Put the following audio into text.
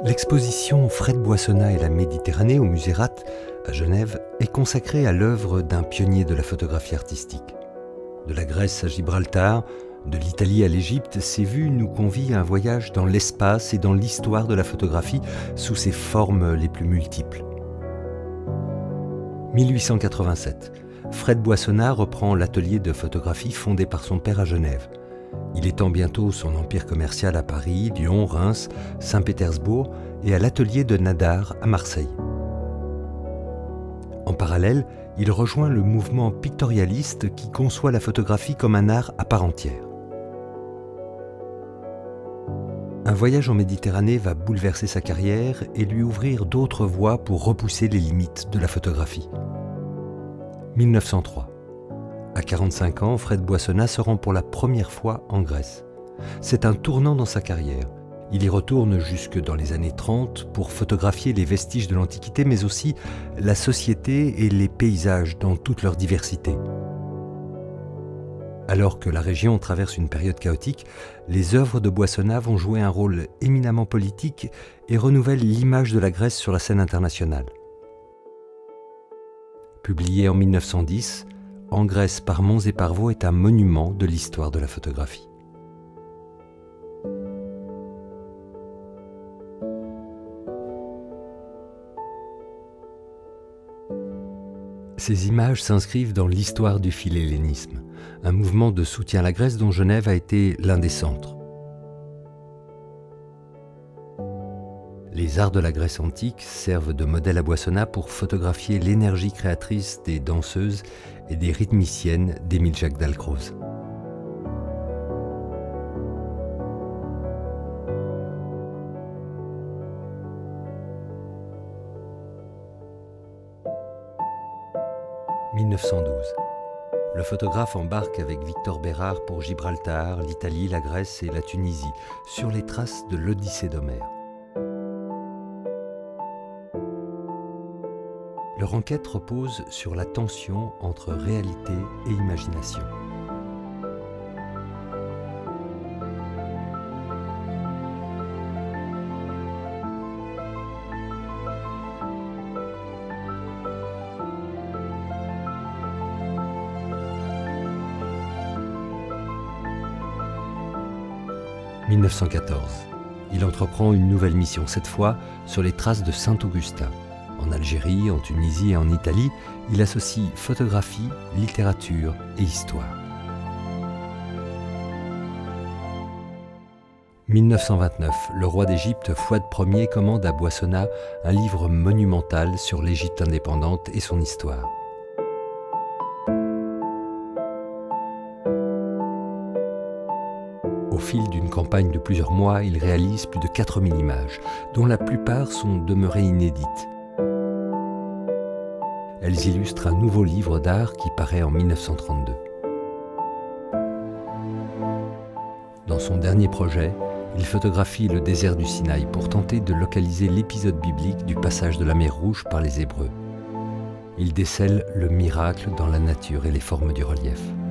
L'exposition Fred Boissonnat et la Méditerranée au Musée Rath, à Genève, est consacrée à l'œuvre d'un pionnier de la photographie artistique. De la Grèce à Gibraltar, de l'Italie à l'Égypte, ces vues nous convient à un voyage dans l'espace et dans l'histoire de la photographie sous ses formes les plus multiples. 1887, Fred Boissonnat reprend l'atelier de photographie fondé par son père à Genève. Il étend bientôt son empire commercial à Paris, Lyon, Reims, Saint-Pétersbourg et à l'atelier de Nadar à Marseille. En parallèle, il rejoint le mouvement pictorialiste qui conçoit la photographie comme un art à part entière. Un voyage en Méditerranée va bouleverser sa carrière et lui ouvrir d'autres voies pour repousser les limites de la photographie. 1903. À 45 ans, Fred Boissonnat se rend pour la première fois en Grèce. C'est un tournant dans sa carrière. Il y retourne jusque dans les années 30 pour photographier les vestiges de l'Antiquité, mais aussi la société et les paysages dans toute leur diversité. Alors que la région traverse une période chaotique, les œuvres de Boissonnat vont jouer un rôle éminemment politique et renouvellent l'image de la Grèce sur la scène internationale. Publié en 1910, En Grèce par Mons et par Vaux est un monument de l'histoire de la photographie. Ces images s'inscrivent dans l'histoire du philhellénisme, un mouvement de soutien à la Grèce dont Genève a été l'un des centres. Les arts de la Grèce antique servent de modèle à Boissonnat pour photographier l'énergie créatrice des danseuses et des rythmiciennes d'Émile Jacques Dalcroze. « 1912. Le photographe embarque avec Victor Bérard pour Gibraltar, l'Italie, la Grèce et la Tunisie, sur les traces de l'Odyssée d'Homère. Leur enquête repose sur la tension entre réalité et imagination. « 1914. Il entreprend une nouvelle mission, cette fois sur les traces de Saint-Augustin. En Algérie, en Tunisie et en Italie, il associe photographie, littérature et histoire. 1929, le roi d'Égypte Fouad Ier commande à Boissonnat un livre monumental sur l'Égypte indépendante et son histoire. Au fil d'une campagne de plusieurs mois, il réalise plus de 4000 images, dont la plupart sont demeurées inédites. Elles illustrent un nouveau livre d'art qui paraît en 1932. Dans son dernier projet, il photographie le désert du Sinaï pour tenter de localiser l'épisode biblique du passage de la mer Rouge par les Hébreux. Il décèle le miracle dans la nature et les formes du relief.